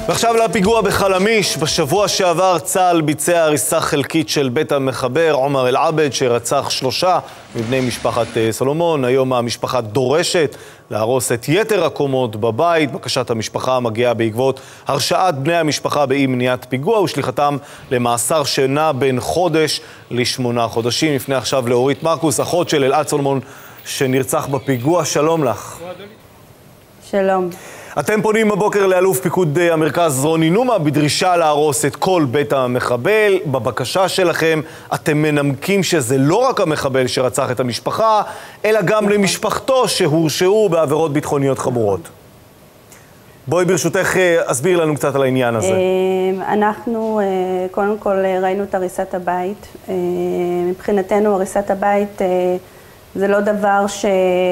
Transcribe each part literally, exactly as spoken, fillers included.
ועכשיו לפיגוע בחלמיש. בשבוע שעבר צה"ל ביצע הריסה חלקית של בית המחבר עומר אל-עבד שרצח שלושה מבני משפחת סולומון. היום המשפחה דורשת להרוס את יתר הקומות בבית. בקשת המשפחה מגיעה בעקבות הרשעת בני המשפחה באי מניעת פיגוע ושליחתם למאסר שנע בין חודש לשמונה חודשים. לפני עכשיו לאורית מרקוס, אחות של אלעד סולומון שנרצח בפיגוע. שלום לך. שלום. אתם פונים בבוקר לאלוף פיקוד המרכז רוני נומה בדרישה להרוס את כל בית המחבל. בבקשה שלכם אתם מנמקים שזה לא רק המחבל שרצח את המשפחה, אלא גם למשפחתו שהורשעו בעבירות ביטחוניות חמורות. בואי ברשותך אסביר לנו קצת על העניין הזה. אנחנו קודם כל ראינו את הריסת הבית. מבחינתנו הריסת הבית זה לא דבר ש...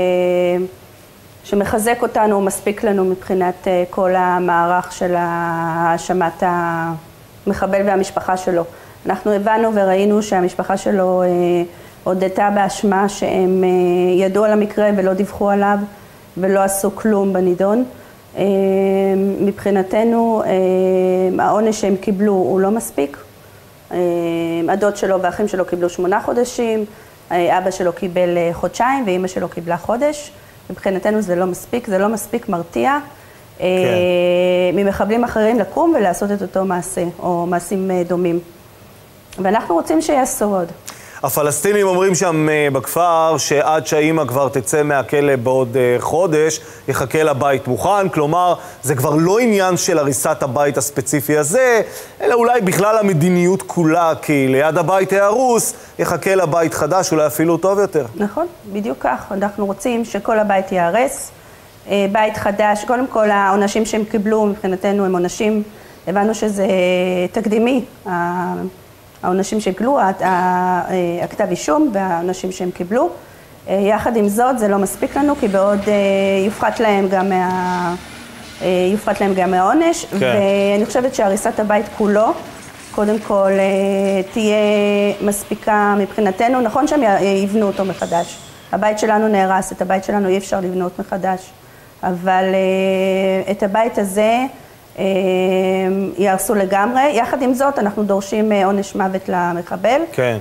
שמחזק אותנו ומספיק לנו מבחינת כל המערך של האשמת המחבל והמשפחה שלו. אנחנו הבנו וראינו שהמשפחה שלו הודתה באשמה שהם ידעו על המקרה ולא דיווחו עליו ולא עשו כלום בנידון. מבחינתנו העונש שהם קיבלו הוא לא מספיק. הדוד שלו והאחים שלו קיבלו שמונה חודשים, אבא שלו קיבל חודשיים ואמא שלו קיבלה חודש. מבחינתנו זה לא מספיק, זה לא מספיק מרתיע כן. ממחבלים אחרים לקום ולעשות את אותו מעשה, או מעשים דומים. ואנחנו רוצים שיעשו עוד. הפלסטינים אומרים שם בכפר שעד שהאימא כבר תצא מהכלא בעוד חודש, יחכה לבית מוכן. כלומר, זה כבר לא עניין של הריסת הבית הספציפי הזה, אלא אולי בכלל המדיניות כולה, כי ליד הבית ההרוס יחכה לבית חדש, אולי אפילו טוב יותר. נכון, בדיוק כך. אנחנו רוצים שכל הבית יהרס. בית חדש, קודם כל העונשים שהם קיבלו מבחינתנו הם עונשים, הבנו שזה תקדימי. העונשים שהם קיבלו, הכתב אישום והעונשים שהם קיבלו. יחד עם זאת, זה לא מספיק לנו, כי בעוד יופחת להם גם, מה, יופחת להם גם מהעונש. כן. ואני חושבת שהריסת הבית כולו, קודם כל, תהיה מספיקה מבחינתנו. נכון שהם יבנו אותו מחדש. הבית שלנו נהרס, את הבית שלנו אי אפשר לבנות מחדש. אבל את הבית הזה, יהרסו לגמרי. יחד עם זאת, אנחנו דורשים עונש מוות למחבל. כן.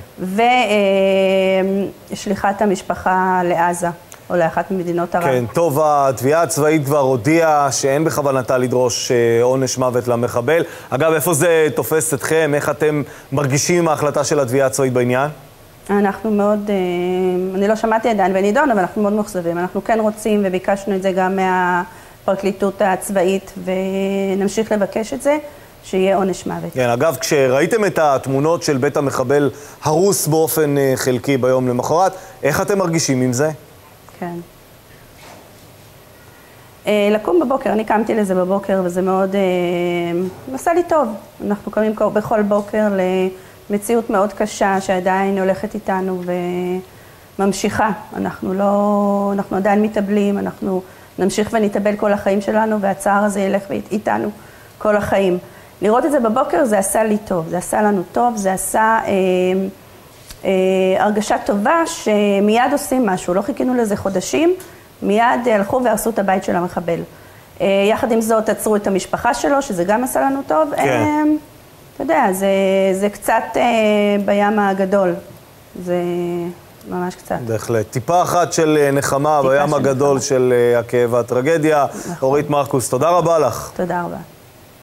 ושליחת המשפחה לעזה, או לאחת ממדינות ערב. כן, טוב, התביעה הצבאית כבר הודיעה שאין בכוונתה לדרוש עונש מוות למחבל. אגב, איפה זה תופס אתכם? איך אתם מרגישים עם ההחלטה של התביעה הצבאית בעניין? אנחנו מאוד, אני לא שמעתי עדיין בנידון, אבל אנחנו מאוד מוחזבים. אנחנו כן רוצים, וביקשנו את זה גם מה... פרקליטות הצבאית, ונמשיך לבקש את זה, שיהיה עונש מוות. כן, אגב, כשראיתם את התמונות של בית המחבל הרוס באופן חלקי ביום למחרת, איך אתם מרגישים עם זה? כן. לקום בבוקר, אני קמתי לזה בבוקר, וזה מאוד עשה לי טוב. אנחנו קמים בכל בוקר למציאות מאוד קשה, שעדיין הולכת איתנו וממשיכה. אנחנו לא, אנחנו עדיין מתאבלים, אנחנו... נמשיך ונתאבל כל החיים שלנו, והצער הזה ילך איתנו כל החיים. לראות את זה בבוקר זה עשה לי טוב, זה עשה לנו טוב, זה עשה אה, אה, הרגשה טובה שמיד עושים משהו, לא חיכינו לזה חודשים, מיד הלכו והרסו את הבית של המחבל. אה, יחד עם זאת עצרו את המשפחה שלו, שזה גם עשה לנו טוב. כן. אה, אתה יודע, זה, זה קצת אה, בים הגדול, זה... ממש קצת. בהחלט. טיפה אחת של נחמה בים הגדול של הכאב והטרגדיה. אורית מרקוס, תודה רבה לך. תודה רבה.